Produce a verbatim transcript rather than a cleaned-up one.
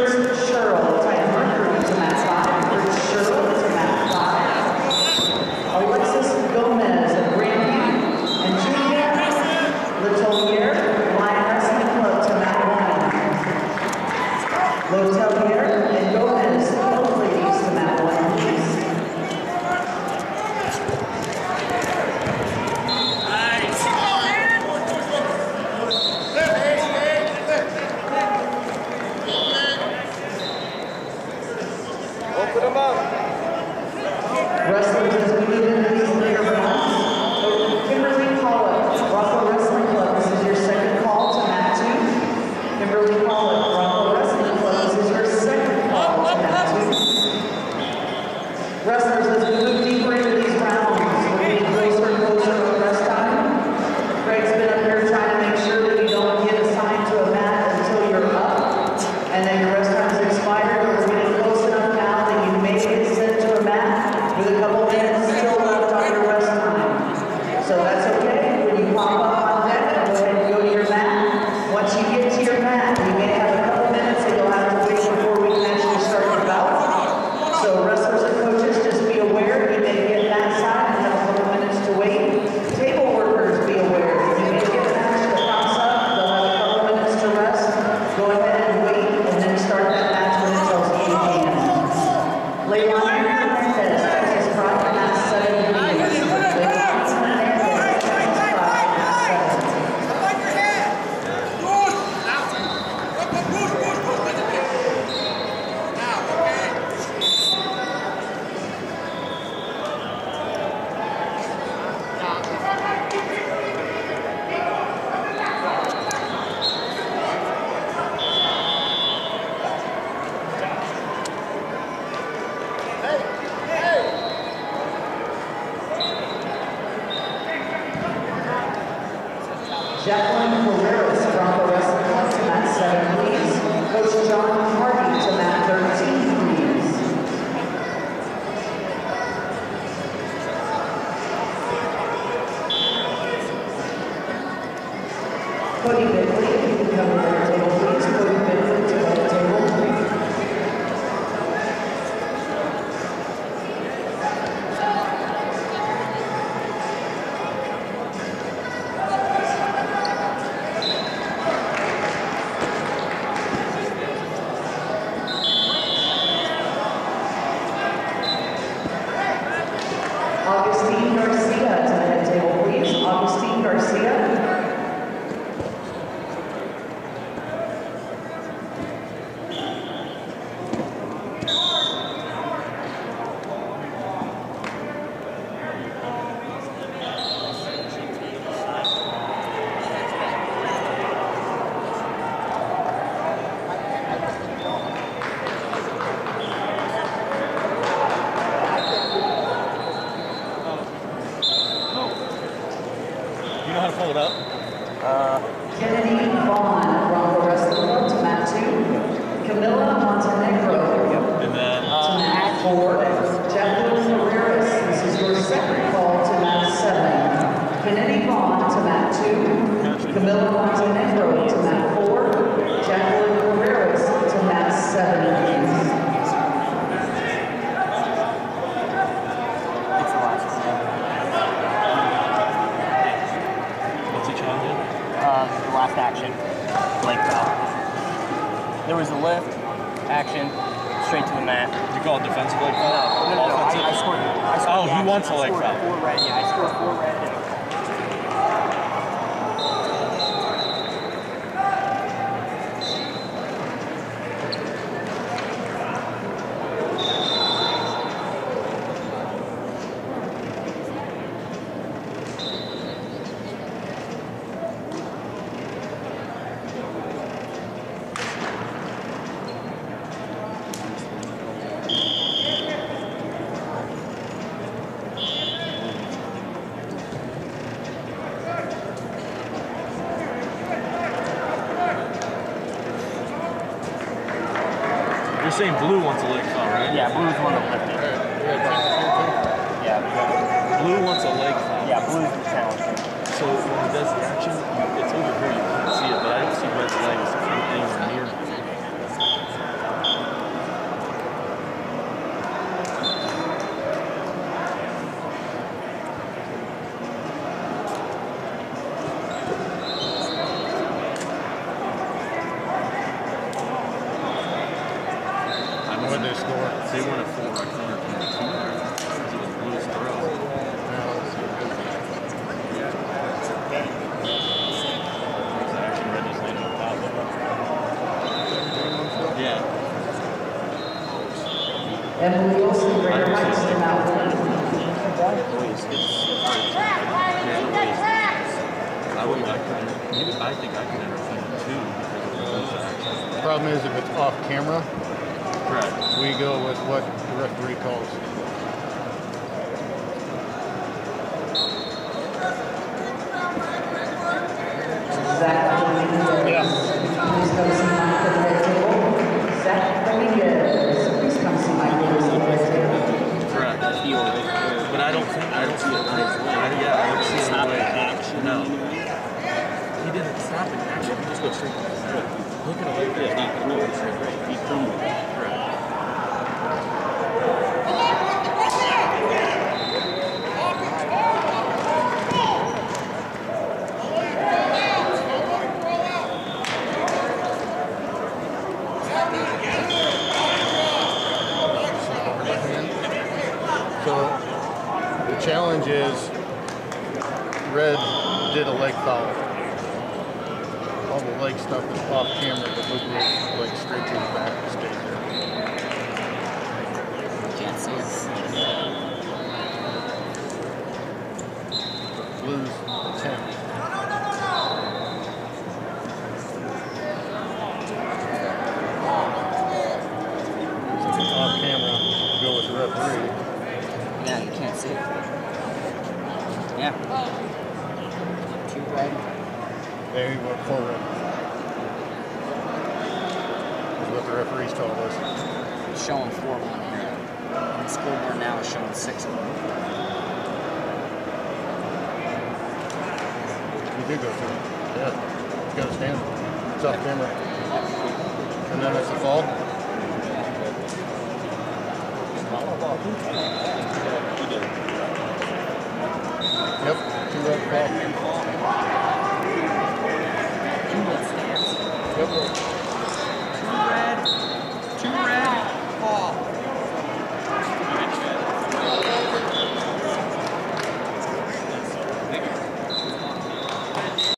Fritz Sherrill, Titan Mercury to mat five. Fritz Sherrill to mat five. Alexis Gomez of Grandview and Julia Letelier, Lion Wrestling Club to mat one. Letelier and Gomez, both ladies to mat one, please. Open them up. Wrestlers, as we move into these later rounds, Kimberly Pollock, Rocco Wrestling Club, this is your second call to mat two. Kimberly Pollock, Rocco Wrestling Club, this is your second call to mat two. Wrestlers, as we move deeper into these rounds, we're getting closer and closer to rest time. Greg's been up here trying to make sure that you don't get assigned to a mat until you're up, and then your rest time is expired. We're getting close enough now that you may get sent to a mat with a couple minutes still left on your rest time. So that's okay. When you pop up on deck, go ahead and go to your mat. Once you get to your mat, you may have a couple minutes that you'll have to wait before we can actually start the bout. So wrestlers and coaches, just be aware. You may get that side and have a couple minutes to wait. Table workers, be aware. You may get a match that pops up. They'll have a couple minutes to rest. Go ahead and wait, and then start that match when it tells you you can. Leilani Hernandez, Texas Pride, mat seven. Leilani Hernandez, Texas Pride, mat seven. Jacqueline Carreras, Bronco Wrestling Club to mat seven, please. Coach John Hardy to mat thirteen, please. Cody Bickley, if you can come to the table, please. Cody Bickley to the table. Augustine Garcia to the head table, please. Augustine Garcia. You know how to pull it up? Uh, Kennedy Vaughn, Bronco Wrestling Club to mat two. Camila Montenegro And then, to mat four. Jacqueline Carreras, this is your second call to mat seven. Kennedy Vaughn to mat two. Camila Montenegro to mat four. Jacqueline Carreras to mat seven, please. it's the last what's he challenging? one. Uh, the last action. Leg foul. There was a lift, action, straight to the mat. You call it defensive leg No, foul? no, no, no. I, Offensive? I scored. I scored Oh, the he action. wants a I leg scored foul. Four red. Yeah, I scored four red. And You're saying blue wants a leg foul, right? yeah, blue's the one that lifted. Yeah, Blue wants a leg foul. yeah, blue's the challenge. So when he does the action, you, it's over here, you can't see it, but I don't see red's legs anywhere near. They won a full red corner from the two there. Because it was Blue's throw. The action red just landed on top of it. Yeah. Emily Olsen, Greater Heights to Mount Vernon. Waste. I would I could even I think I could entertain two because of the Blues action. The problem is if it's off camera, Correct. we go with what the referee calls. Zach Dominguez. Yeah. Please come see Mike at the red table. Zach Dominguez. Please come see Mike at the red table. Correct. But I don't think I don't see it. I, yeah, I don't see it in the way. No. He didn't stop it. Actually, he just goes straight to the straight. Look at him like this. Not going to go straight. He crumbled. Correct. So the challenge is Red did a leg foul. All the leg stuff is off camera, but Luke was like straight to his back and stayed there. Can't see it. Blues ten. Off camera, go with the referee. Yeah, you can't see it. Yeah. Two red. There you went forward. Is what the referees told us. It's showing four one here. And the scoreboard now is showing six one. You did go through. Yeah. You gotta stand. It's off camera. And then it's a fall. Yep. Two red fall.